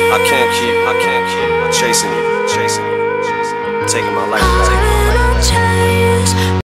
I can't keep chasing you, taking my life away.